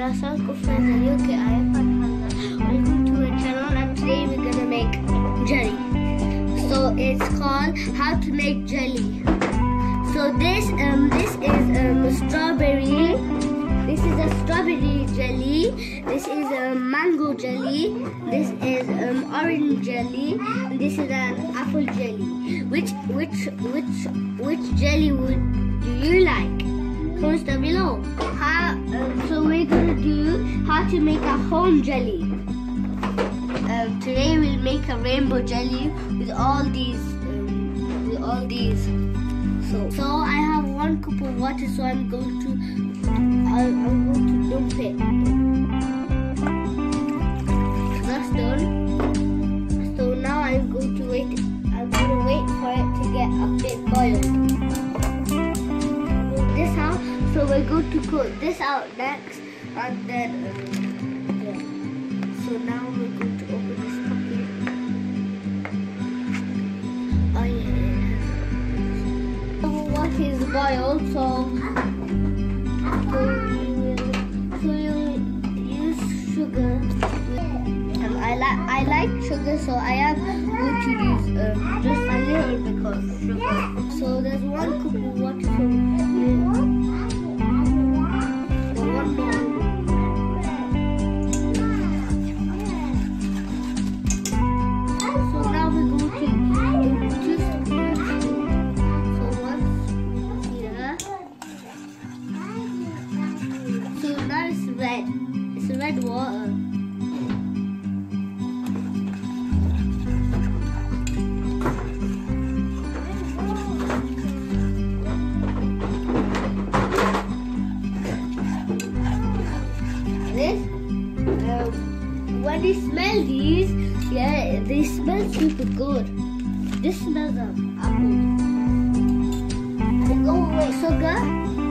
Assalamualaikum friends, are you okay? I am Farhana. Welcome to my channel and today we're gonna make jelly. So it's called how to make jelly. So this is strawberry. This is a strawberry jelly. This is a mango jelly. This is orange jelly. And this is an apple jelly. Which jelly do you like? Comments down below. So we're gonna do how to make a home jelly. Today we'll make a rainbow jelly with all these. So I have 1 cup of water, so I'm going to dump it. That's done. So now I'm going to wait for it to get a bit boiled. This out. So we're going to cook this out next, and then yeah. So now we're going to open this puppy. Oh yeah. So what is boiled? So you'll use sugar. I like sugar, so I am going to use just a little bit of sugar. So there's 1 cup of water. So it's red water. This, when you smell these, yeah, they smell super good. This smells of apple. Go away, sugar.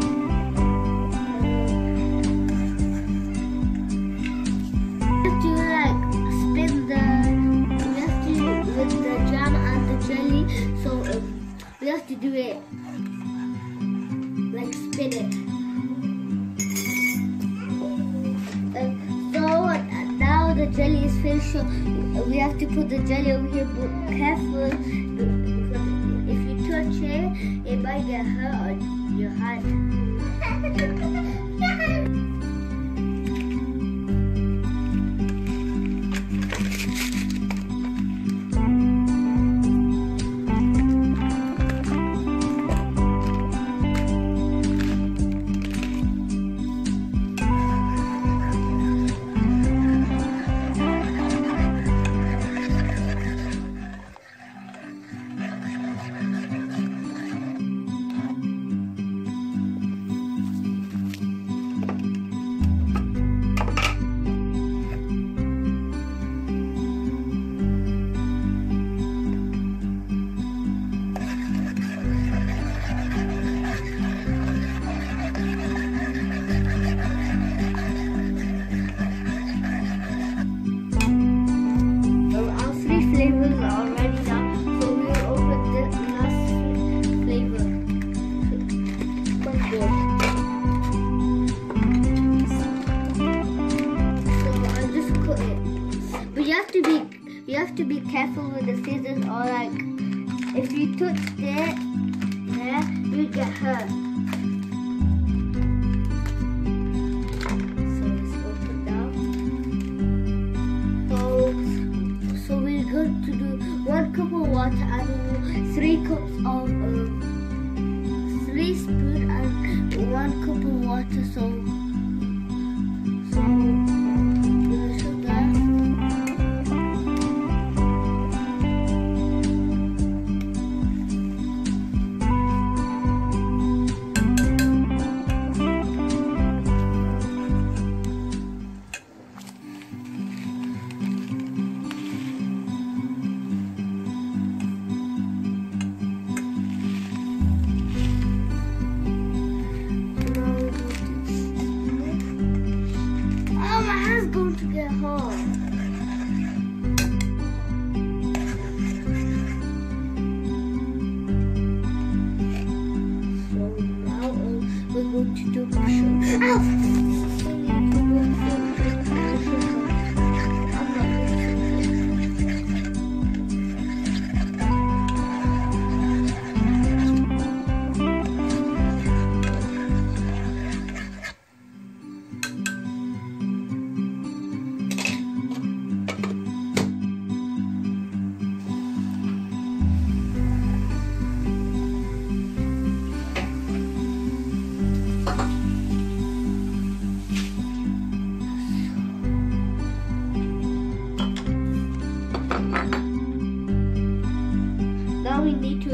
We have to do it like spin it. So now the jelly is finished. So we have to put the jelly over here, but careful because if you touch it, it might get hurt on your hand. Flavors are already done, so we'll open the last flavor. So I'll just cut it. But you have to be careful with the scissors, or like if you touch it, yeah, you get hurt. So it's open now. So we're going to do 1 cup of water and 3 cups of 3 spoons and 1 cup of water. So sugar.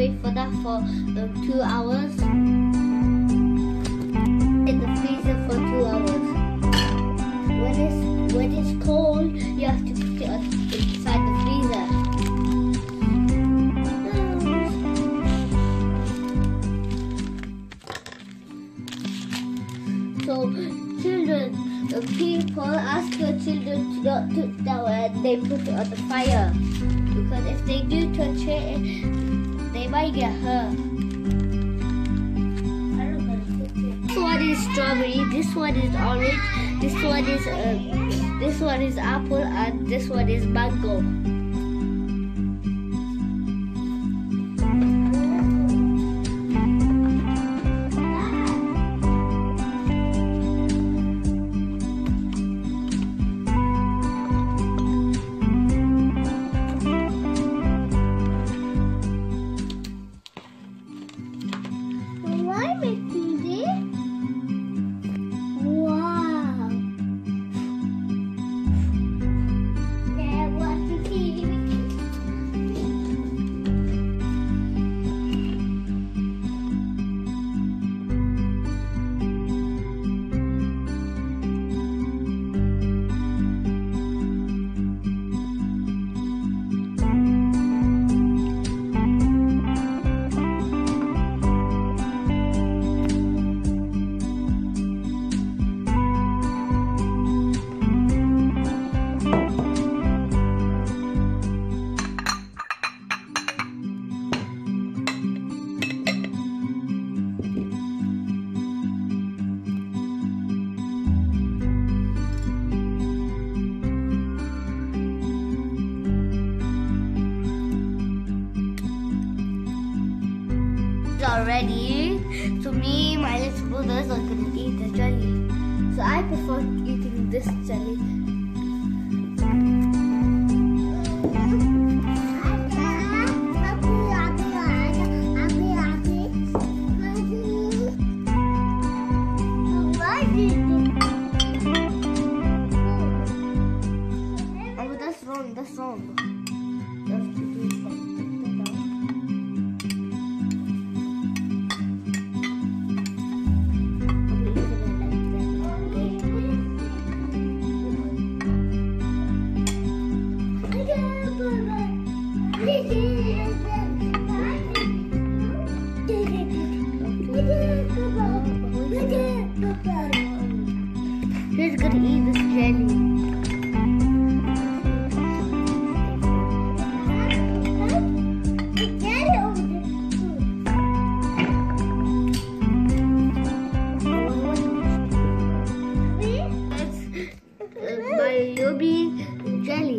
wait for that for 2 hours. In the freezer for 2 hours. When it's cold, you have to put it inside the freezer. So children, people ask your children to not touch that when they put it on the fire, because if they do touch it, they might get hurt. This one is strawberry, this one is orange, this one is apple, and this one is mango. Already, so me, my little brothers are gonna eat the jelly. So I prefer eating this jelly. Oh, that's wrong. That's wrong. Who's gonna eat this jelly? It's my yummy jelly.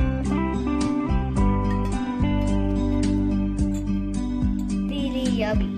Yummy.